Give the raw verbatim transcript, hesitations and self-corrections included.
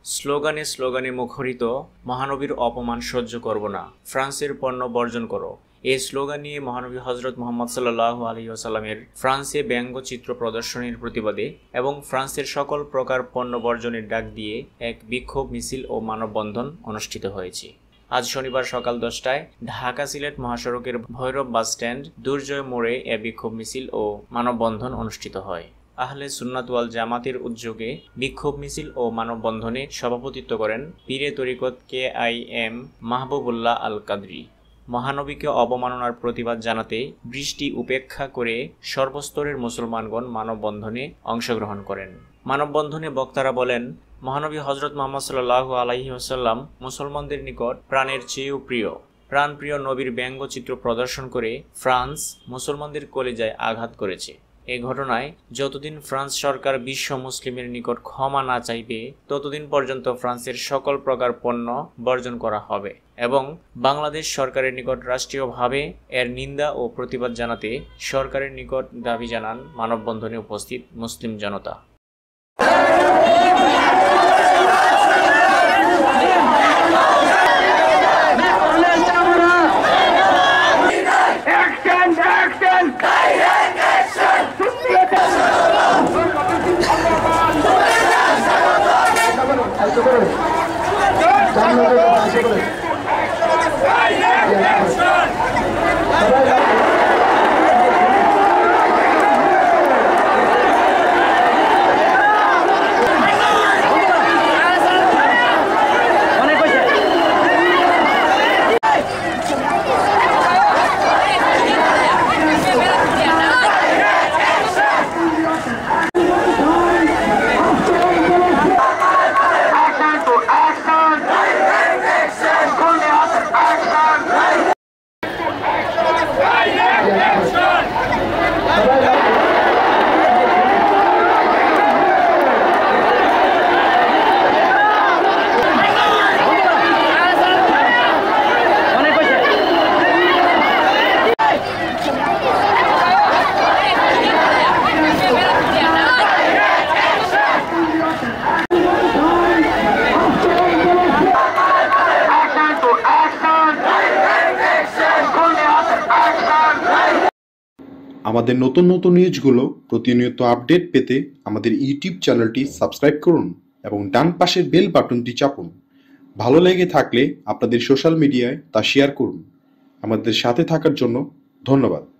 স্লোগানে স্লোগানে মুখরিত মহানবীর অপমান সহ্য করব না, ফ্রান্সের পণ্য বর্জন করো। এই স্লোগান নিয়ে মহানবী হজরত মুহাম্মদ সাল্লাল্লাহু আলাইহি ওয়াসাল্লামের ফ্রান্সে ব্যঙ্গচিত্র প্রদর্শনীর প্রতিবাদে এবং ফ্রান্সের সকল প্রকার পণ্য বর্জনের ডাক দিয়ে এক বিক্ষোভ মিছিল ও মানববন্ধন অনুষ্ঠিত হয়েছে। আজ শনিবার সকাল দশটায় ঢাকা সিলেট মহাসড়কের ভৈরব বাসস্ট্যান্ড দুর্জয় মোড়ে এ বিক্ষোভ মিছিল ও মানববন্ধন অনুষ্ঠিত হয়। আহলে সুন্নাত ওয়াল জামাতের উদ্যোগে বিক্ষোভ মিছিল ও মানববন্ধনে সভাপতিত্ব করেন পীরে তরিকত K I M Mahbubullah Al Qadri. মহানবীকে অবমাননার প্রতিবাদ জানাতে বৃষ্টি উপেক্ষা করে সর্বস্তরের মুসলমানগণ মানববন্ধনে অংশগ্রহণ করেন। মানববন্ধনে বক্তারা বলেন, মহানবী হজরত মুহাম্মদ সাল্লাল্লাহু আলাইহি ওয়াসাল্লাম মুসলমানদের নিকট প্রাণের চেয়েও প্রিয়। প্রাণপ্রিয় নবীর ব্যঙ্গচিত্র প্রদর্শন করে ফ্রান্স মুসলমানদের কলিজায় আঘাত করেছে। এই ঘটনায় যতদিন ফ্রান্স সরকার বিশ্ব মুসলিমের নিকট ক্ষমা না চাইবে ততদিন পর্যন্ত ফ্রান্সের সকল প্রকার পণ্য বর্জন করা হবে এবং বাংলাদেশ সরকারের নিকট রাষ্ট্রীয়ভাবে এর নিন্দা ও প্রতিবাদ জানাতে সরকারের নিকট দাবি জানান মানববন্ধনে উপস্থিত মুসলিম জনতা। আমাদের নতুন নতুন নিউজগুলো প্রতিনিয়ত আপডেট পেতে আমাদের ইউটিউব চ্যানেলটি সাবস্ক্রাইব করুন এবং ডান পাশের বেল বাটনটি চাপুন। ভালো লেগে থাকলে আপনাদের সোশ্যাল মিডিয়ায় তা শেয়ার করুন। আমাদের সাথে থাকার জন্য ধন্যবাদ।